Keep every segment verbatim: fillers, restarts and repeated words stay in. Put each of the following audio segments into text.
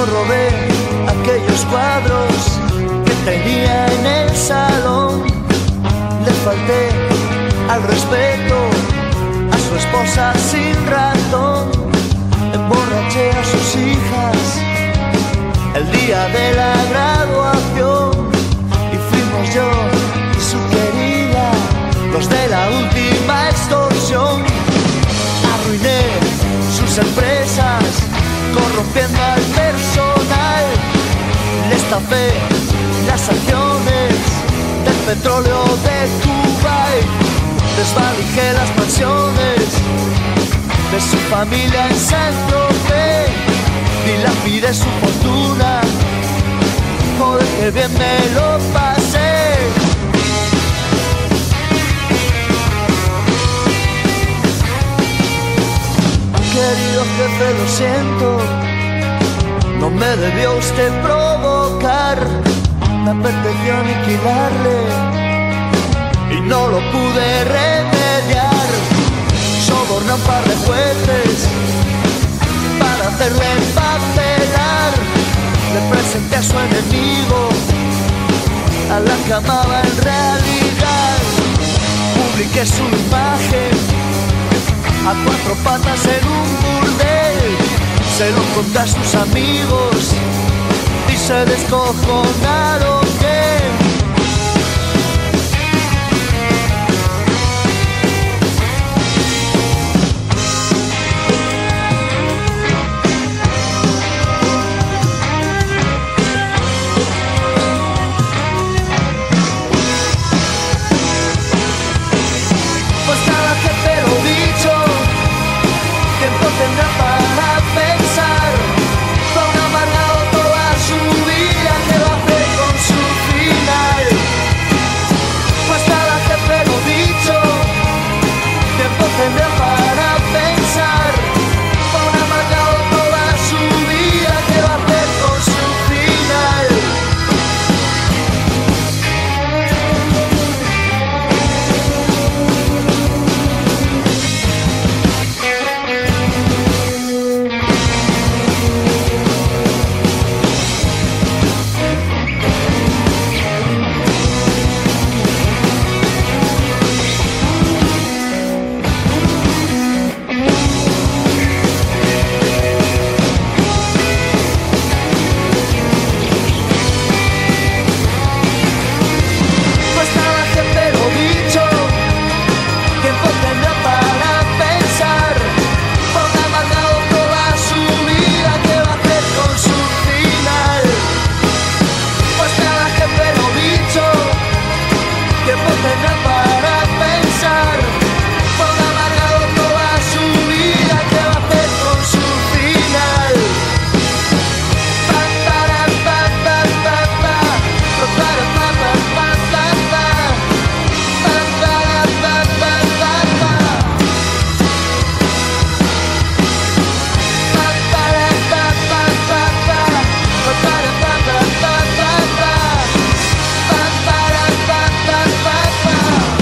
robé aquellos cuadros que tenía en el salón. Le falté al respeto a su esposa sin razón. Emborraché a sus hijas el día de la graduación y fuimos yo y su querida los de la última extorsión. Arruiné sus empresas corrompiendo al personal. Le estafé las acciones del petróleo de Kuwait. Desvalijé las mansiones de su familia en Saint-Tropez. Dilapidé su fortuna, joder que bien me lo pasé. Querido jefe, lo siento, no me debió usted provocar. Me apeteció aniquilarle y no lo pude remediar. Soborné a un par de jueces para hacerle empapelar. Le presenté a su enemigo, a la que amaba en realidad. Publiqué su imagen a cuatro patas en un burdel. Se lo conté a sus amigos y se descojonaron que pues nada, que te lo he dicho, tiempo tendrá para pensar. Fue un amargado toda su vida, ¿qué va a hacer con su final? Pues nada, que te lo he dicho, tiempo tendrá para pensar. Fue un amargado toda su vida, ¿qué va a hacer con su final? Pues nada, que te lo he dicho, tiempo tendrá para pensar. Fue un amargado toda su vida, ¿qué va a hacer con su final? Pues nada, que te lo he dicho, tiempo tendrá para pensar. Fue un amargado toda su vida, ¿qué va a hacer con su final? Pa, para, pa, pa, pa, pa. Pa, para, pa, pa, pa, pa, pa. Pa, para, pa, pa, pa, pa. Pa, para, pa, pa, pa, pa. Pa, para, pa, pa, pa, pa, pa. Pa, para, pa, pa, pa, pa.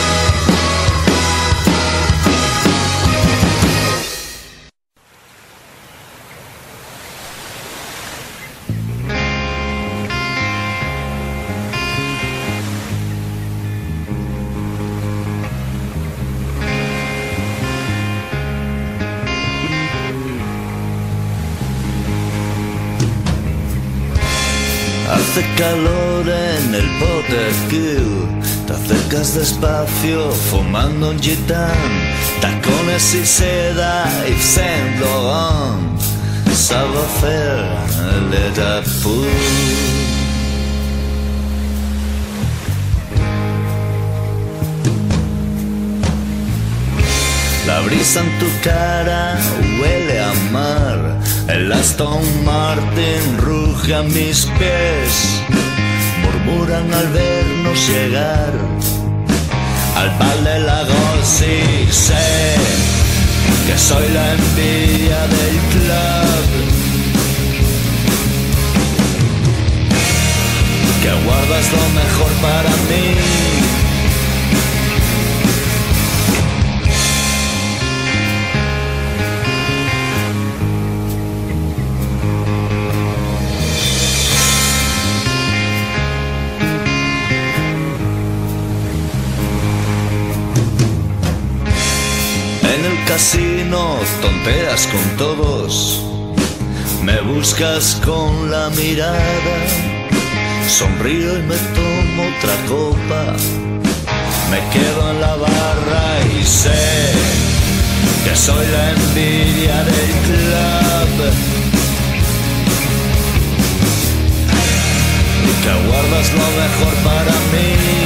Hace calor en el Potterkill. Te acercas despacio fumando un gitán. Tacones y seda, Yves Saint Laurent. Savoir-faire, le tapou. La brisa en tu cara huele a mar. El Aston Martin ruge a mis pies. Murmuran al vernos llegar al Val de Lagos y sé que soy la envidia del club, que guardas lo mejor para mí. no tonteas con todos, me buscas con la mirada, sonrío y me tomo otra copa, me quedo en la barra y sé que soy la envidia del club, y que guardas lo mejor para mí.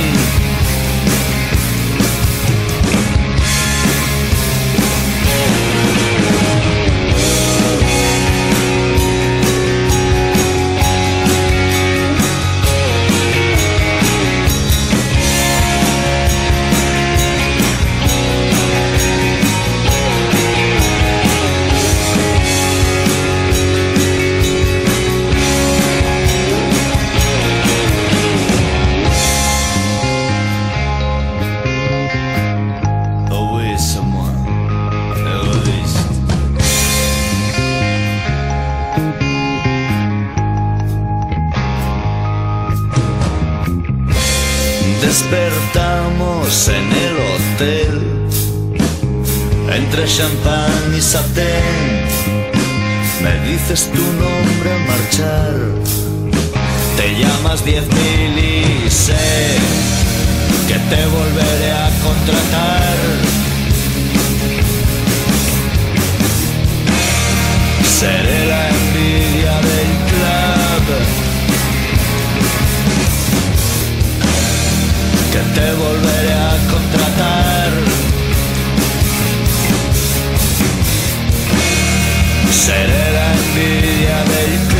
Despertamos en el hotel, entre champán y satén. Me dices tu nombre al marchar, te llamas diez mil y sé que te volveré a contratar. Seré la envidia del club, que te volveré a contratar. Seré la envidia del